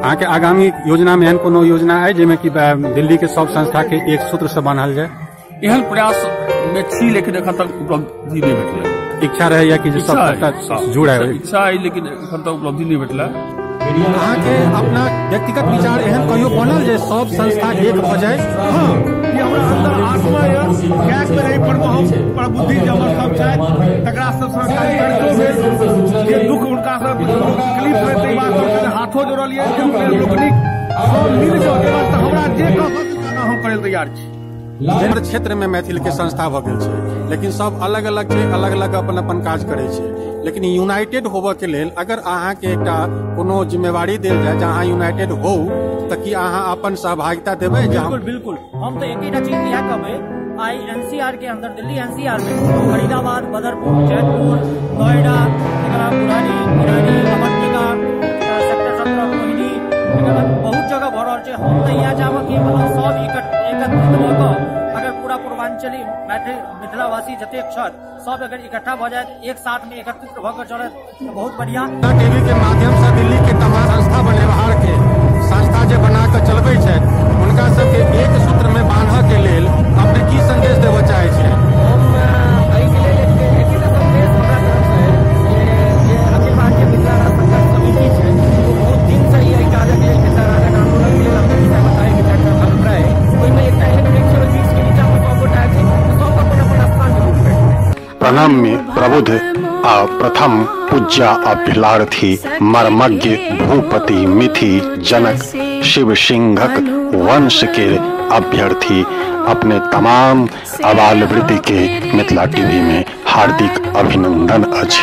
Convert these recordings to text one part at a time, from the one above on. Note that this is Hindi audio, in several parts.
अहाँ के आगामी योजना में एहन कोनो योजना है जेमे कि दिल्ली के सब संस्था के एक सूत्र से बांधल जाए? एहन प्रयास में छी, लेकिन एखन तक उपलब्धि नहीं भेटलै। इच्छा रहे कि सब संस्था जुड़े? इच्छा है, लेकिन एखन तक उपलब्धि नहीं भेटलै। अहाँ के अपना व्यक्तिगत विचार एहन कहियो बनल जे सब संस्था एक भ जाए? हाँ, ये हमरा अंदर आत्मा है, गैस में नहीं पड़बो हम, पर बुद्धि जे हमर सब छै तकरा सब सरकारी करतो जे दुख उनका सब तकलीफ रहते बात से हाथों जोड़ल ये लोकनिक सब मिल जो के वास्ते हमरा जे कहब हम करे तैयार छी। हर क्षेत्र में मैथिल के संस्था भ गेल छै, लेकिन सब अलग अलग छै, अलग अलग अपन अपन काज करे छै। लेकिन यूनाइटेड होबे के लेल अगर अहाँ के एकटा कोनो जिम्मेवारी देल जाए जहाँ यूनाइटेड हो त कि अहाँ अपन सहभागिता देबै? बिल्कुल बिल्कुल, हम तो एकटा चीज यह कहबै, आई एनसीआर के अंदर दिल्ली एनसीआर में फरीदाबाद, बदरपुर, जयपुर, नोएडा, बुरानी, अवंतिका, सेक्टर 17 रोहिणी, बहुत जगह भ रहा है। हम तो यहाँ जाब कि सब एकत्रित होकर अगर पूरा पूर्वांचली मिथिलावासी जते छत सब अगर इकट्ठा भ जाए, एक साथ में एकत्रित होकर चले तो बहुत बढ़िया। टीवी के माध्यम से दिल्ली के तमाम संस्था बनेवार के संस्था जे बना के चलबे छै उनका सबके एक सूत्र में बांधऽ के लेल अपने की संदेश देबऽ चाहे छियै? हम एहि के लेल एकटा संदेश हमरा तरफ से जे अखिल भारतीय मिथिला संघर्ष समिति छै, वो बहुत दिन से ई कार्यक लेल मिथिला राजक आंदोलन के लेल अपने विषय बताए कि एकटा अभिप्राय ओहिमे एकटा एहन 120 के नीचा में 100 गोटा छै, सब अपन अपन स्थान जरूर छै। प्रणम्य प्रबुद्ध आ प्रथम पूज्य अभिलार्थी मर्मज्ञ भूपति मिथि जनक शिव सिंहक वंश के अभ्यर्थी अपने तमाम अबाल वृत्ति के मिथिला टीवी में हार्दिक अभिनंदन अछि।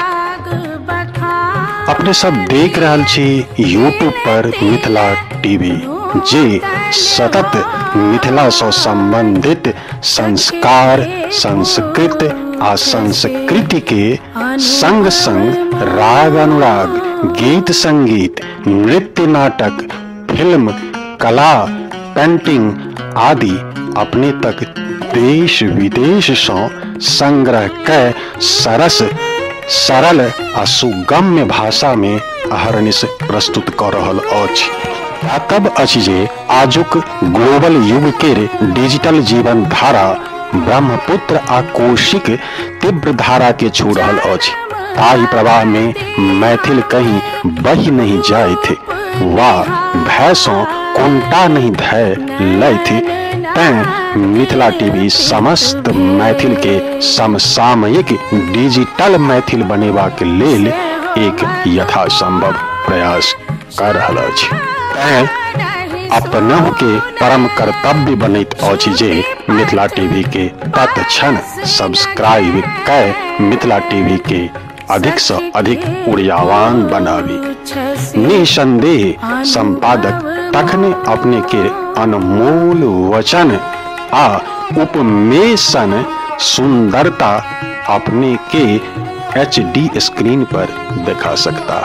अपने सब देख रहल छी यूट्यूब पर मिथिला टीवी, जे सतत मिथिला से संबंधित संस्कार, संस्कृत आ संस्कृति के संग संग राग अनुराग, गीत संगीत, नृत्य नाटक, फिल्म, कला, पेंटिंग आदि अपने तक देश विदेश से संग्रह कै सरस सरल आ सुगम्य भाषा में अहरनिश प्रस्तुत कर रहल अछि। तब अछि जे आजुक ग्लोबल युग के डिजिटल जीवन धारा ब्रह्मपुत्र आ कोशिक तीव्र धारा के छू रहल अछि। ताहि प्रवाह में मैथिल कहीं बही नहीं जाइत वा भय सो कोंटा नहीं धय लैथ, तैं मिथिला टीवी समस्त मैथिल के समसामयिक डिजिटल मैथिल बनेबा के लेल एक यथासंभव प्रयास कर रहल अछि। तैं अपनहु के परम कर्तव्य बनैत अछि जे मिथिला टीवी के तत्क्षण सब्सक्राइब कै मिथिला टीवी के अधिक से अधिक ऊर्जावान बनावी। निसंदेह संपादक तखने अपने के अनमोल वचन आ उपमेशन सुंदरता अपने के HD स्क्रीन पर दिखा सकता।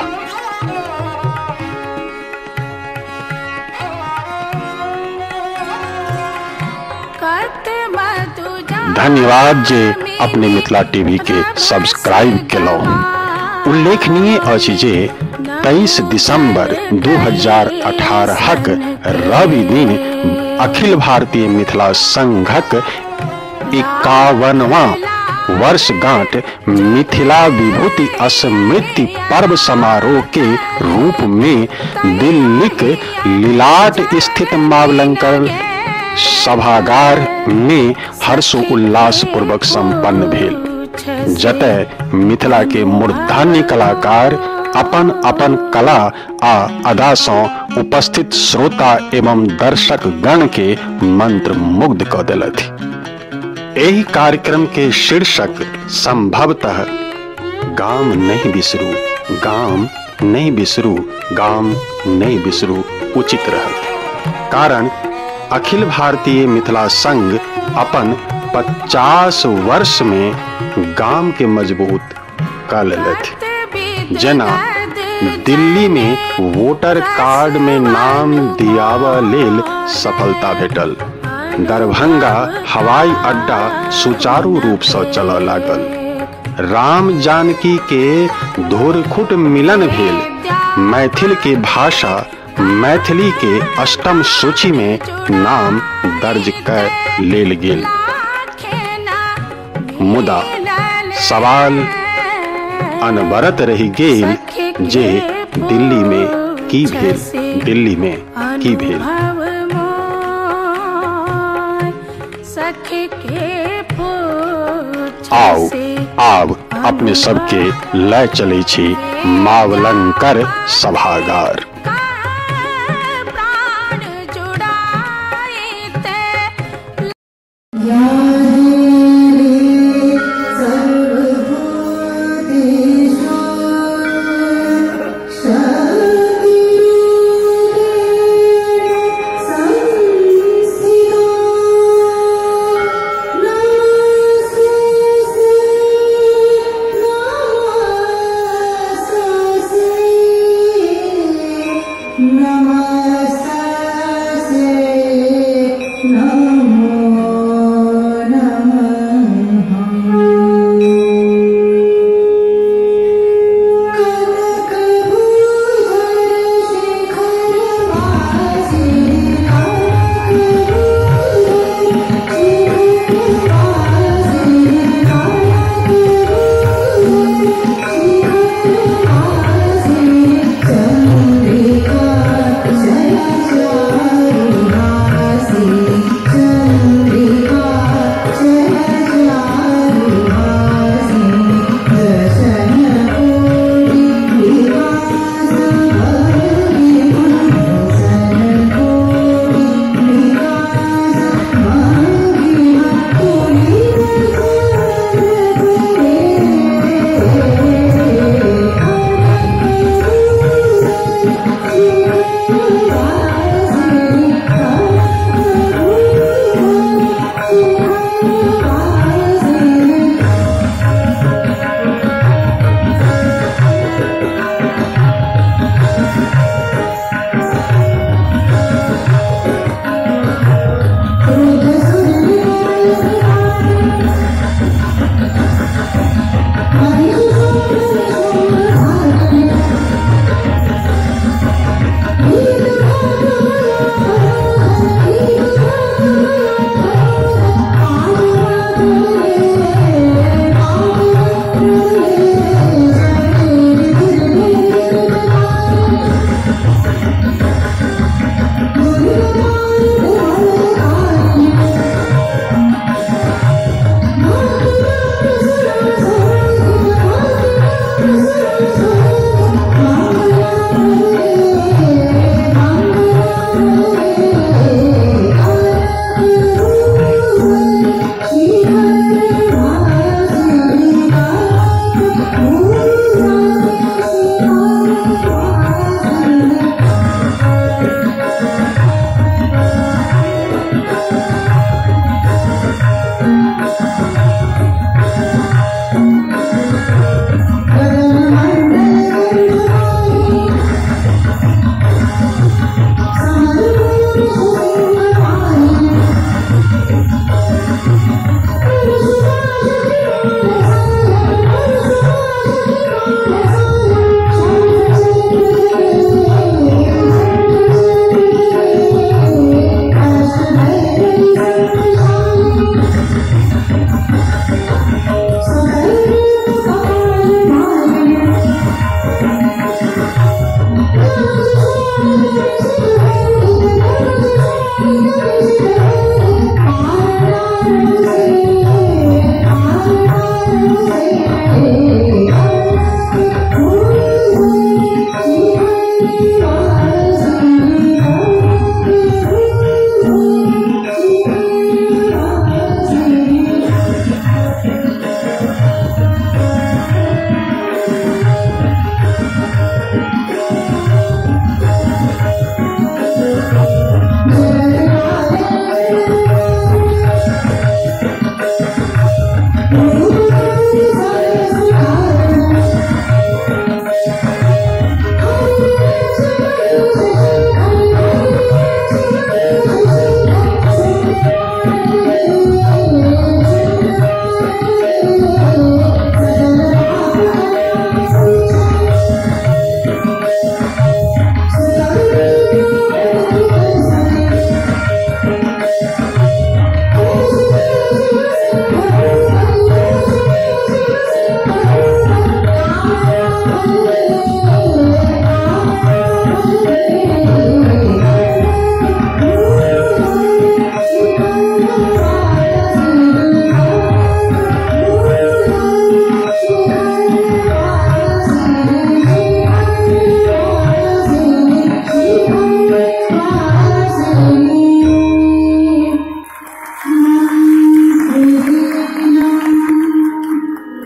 धन्यवाद जे अपने मिथिला टीवी के सब्सक्राइब केलौ। उल्लेखनीय अछि जे 23 दिसंबर 2018 रवि दिन अखिल भारतीय मिथिला संघक 51वां वर्षगांठ मिथिला विभूति स्मृति पर्व समारोह के रूप में दिल्लीक लीलाट स्थित मावलंकर सभागार में हर्षोल्लास पूर्वक संपन्न भेल, जतय मिथिला के मूर्धन्य कलाकार अपन अपन कला आ अदा सँ उपस्थित श्रोता एवं दर्शक गण के मंत्र मुग्ध क देलथि। एहि कार्यक्रम के शीर्षक संभवतः गाम नहीं बिसरू, गाम नहीं बिसरू, गाम नहीं बिसरू उचित रहत। कारण अखिल भारतीय मिथिला संघ अपन 50 वर्ष में गाम के मजबूत कर लेलथि। जना दिल्ली में वोटर कार्ड में नाम दियावा लेल सफलता भेटल, दरभंगा हवाई अड्डा सुचारू रूप से चलऽ लागल, राम जानकी के धुरखुट मिलन भेल, मैथिल के भाषा मैथिली के अष्टम सूची में नाम दर्ज कर लेल गेल। मुदा सवाल अनवरत रहि गेल जे दिल्ली में की भेल, दिल्ली में की भेल। आओ आब अपने सबके लय चले छी मावलंकर सभागार।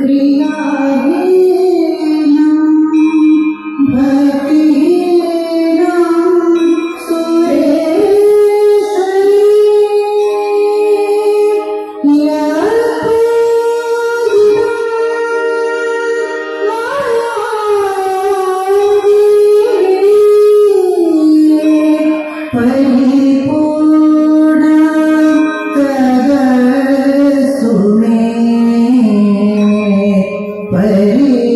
परिपूर्ण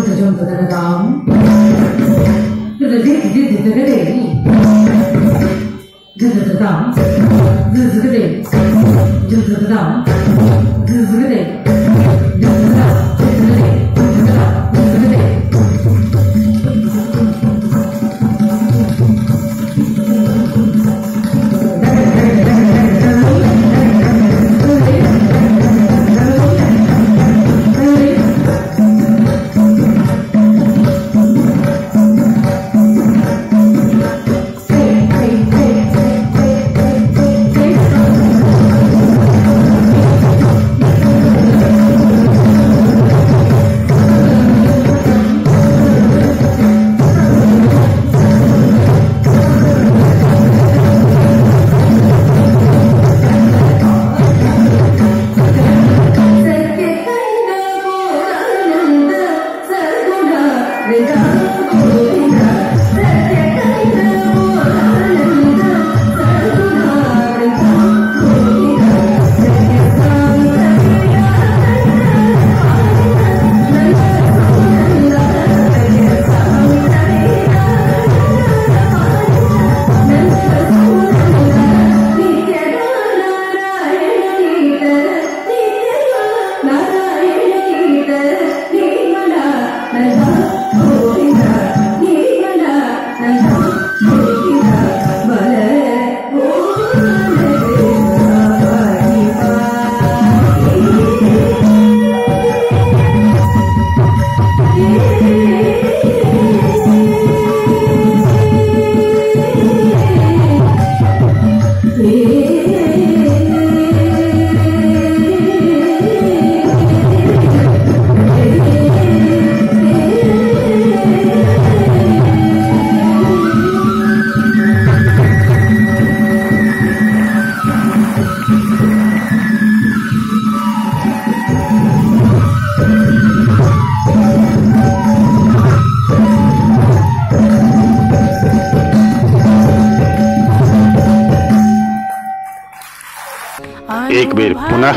एक बेर पुनः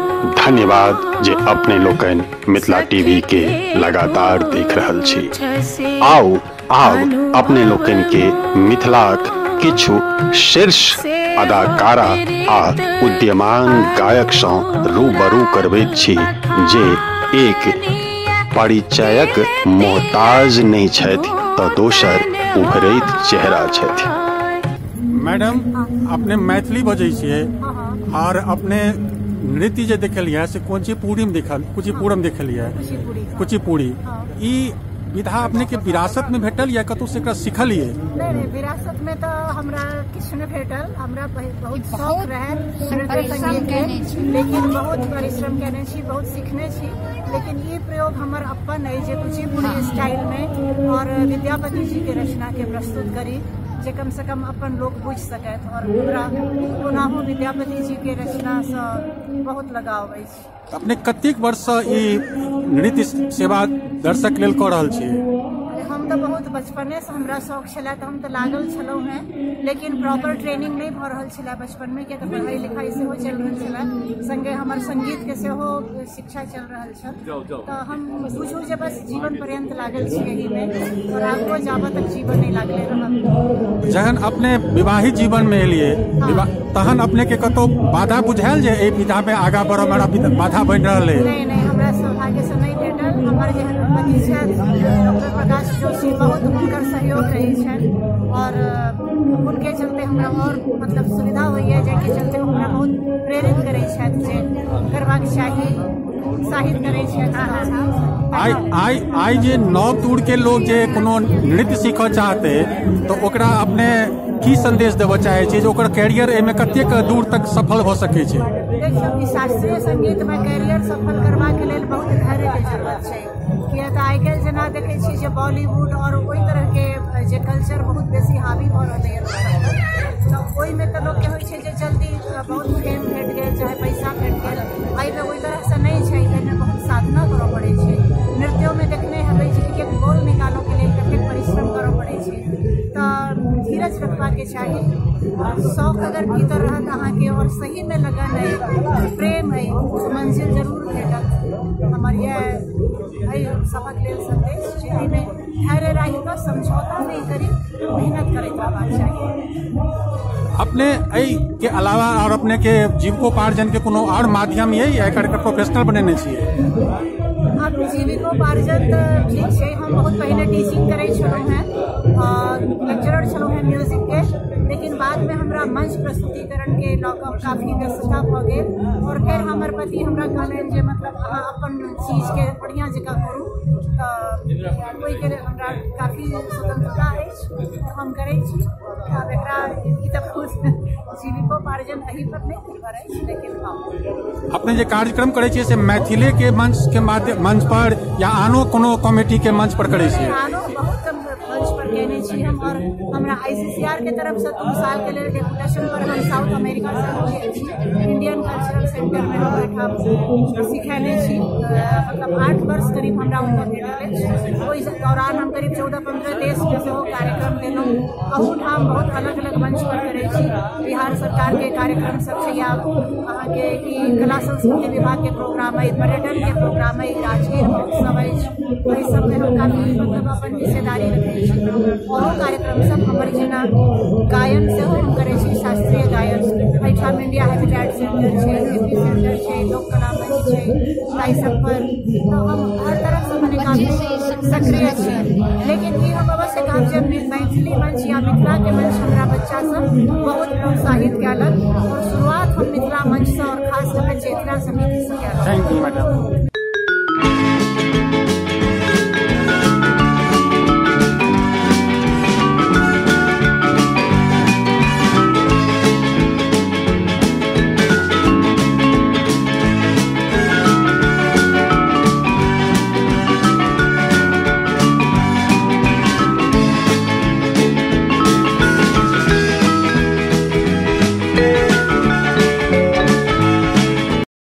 धन्यवाद जे अपने लोकन मिथिला टीवी के लगातार देख रहल छी। आओ अपने लोकन के मिथिलाक किछु शीर्ष अदाकारा आ उद्यमान गायक सँ रूबरू करबैत छी जे एक परिचयक मोहताज नहीं छथि तऽ दोसर उभरैत चेहरा छथि। मैडम अपने मैथिली बजै छियै और अपने नृत्य जे देखलिए से कुचिपुड़ीम देखलिए कुचिपुड़ी ई विधा अपने के विरासत में भेटल या कतौ से सीखलिए? नहीं विरासत में तो हमरा किछु नहीं भेटल। हमरा बहुत शौक रहे नृत्य संगीत के, लेकिन बहुत परिश्रम केने छी, बहुत सीखने छी। लेकिन ये प्रयोग हमर अपन है जे कुचिपुड़ी स्टाइल में और विद्यापति जी के रचना के प्रस्तुत करी जे कम से कम अपन लोग बुझ सकत और पुनः विद्यापति जी के रचना से बहुत लगाव है। अपने कतेक वर्ष ई नृत्य सेवा दर्शक लेल कर रहल छी? हम तो बहुत बचपने से हमरा शौक छला तो हम तो लागल छलौ हैं, लेकिन प्रॉपर ट्रेनिंग नहीं भ रहल छला बचपन में, किया पढ़ाई लिखाई से हो चल रहल छला, संगे हमर संगीत के से हो शिक्षा चल रहल छल। तो हम बुझू जे बस जीवन पर्यंत लागल छी यही में और आगो जाबा तक जीवन नहीं लागले रहल। जहन अपने विवाहित जीवन में एलिए तहन अपने के कतो बाधा बुझायल जे ए विधा में आगा बढ़ हमरा बाधा बन रहल है? नहीं हमरा सौभाग्य से नहीं भेटल। हमर जे पति छथि डॉक्टर प्रकाश जोशी बहुत हुनकर सहयोग रही छनि और उनके चलते हमरा और मतलब सुविधा हुई है, जाके चलते हमरा बहुत प्रेरित करे छथि जे करबाक चाही, उत्साहित करे छथि। आई जे नव दूर के लोग जे कोनो नृत्य सीख चाहते तो ओकरा अपने की संदेश देव चाहे छे जे ओकर कैरियर एमे कतेक दूर तक सफल हो सके छे? देखिए शास्त्रीय संगीत में कैरियर सफल करबा के लेल बहुत धैर्य के जरूरत छे, किया तऽ आइ काल्हि जेना देखे छी जे बॉलीवुड और ओई तरह के जे कल्चर बहुत बेसी हावी भ रहले है, तो ओई में तो लोग के होय छे जे जल्दी बहुत फेम भेट गेल चाहे पैसा भेट गेल। आइ में ओई तरह से नहीं छे, एमे बहुत साधना करऽ पड़े छे। नृत्यों में देखने हबै जे एक बोल निकालो के लिए कतेक परिश्रम करऽ पड़े छे, तो धीरज रखबा के चाही। शौक अगर भीतर रहत अहाँ के और सही में लगन है, प्रेम है, तो मंजिल जरूर भेटत। हमर यह सबक लेल संदेश छै एहिमे धैर्य रहि कऽ समझौता नहीं करी, मेहनत करैत रहबाक चाहिए। अपने एहि के अलावा और अपने के जीविकोपार्जन के कोनो और माध्यम ये या एकर प्रोफेशनल बनेने छियै? अब जीविकोपार्जन तऽ ठीक छै, हम बहुत पहले टीचिंग करै छलहुँ हैं, लेक्चरर छलहुँ हैं म्यूजिक के, लेकिन बाद में हमरा मंच प्रस्तुतिकरण के लऽ कऽ काफी व्यस्तता भऽ गेल और फिर हमर पति हमरा कहलनि जे मतलब अहाँ अपन चीज के बढ़िया जकाँ करू, ओहि के लेल हमरा काफी स्वतंत्रता अछि, हम करै छी। अब एकरा ई तऽ खुद जीविकोपार्जन एहि पर नहीं निर्भर अछि, लेकिन हाँ अपने जे कार्यक्रम करे छियै से मैथिली के मंच के माध्यम मंच पर या आनो कोनो कमेटी के मंच पर करे छियै? आनो बहुत कम मंच पर केने छी हम, और हमरा ICCR के तरफ से 2 साल के लेल डेपुटेशन पर हम साउथ अमेरिका से गेल छी, इंडियन कल्चरल सेंटर में हम ओहिठाम सिखेने छी, मतलब 8 वर्ष करीब हमरा ओतऽ भेटल अछि। ओहि दौरान हम करीब 14-15 देश में सेहो कार्यक्रम देलहुँ, अहूठाम बहुत अलग अलग मंच पर करै छी। बिहार सरकार के कार्यक्रम सब छै, या अहाँके ई कला संस्कृति विभाग के प्रोग्राम है, पर्यटन के प्रोग्राम है, राजगीर महोत्सव अछि, ओहि सबमे हम काफी मतलब अपन हिस्सेदारी रखै छी। ओहो कार्यक्रम सब हमर जेना गायन सेहो हम करै छी, शास्त्रीय गायन एहिठाम इंडिया हैबिटेट सेंटर छै, AP सेंटर छै, लोक कला मंच छै, एहि सब पर हम हर तरफ से मने काफी सक्रिय छी। लेकिन ई हम अवश्य कहब जे मैथिली मंच या मिथिला के मंच हमरा बच्चा सब बहुत प्रोत्साहित कयलक, और शुरुआत हम मिथिला मंच से और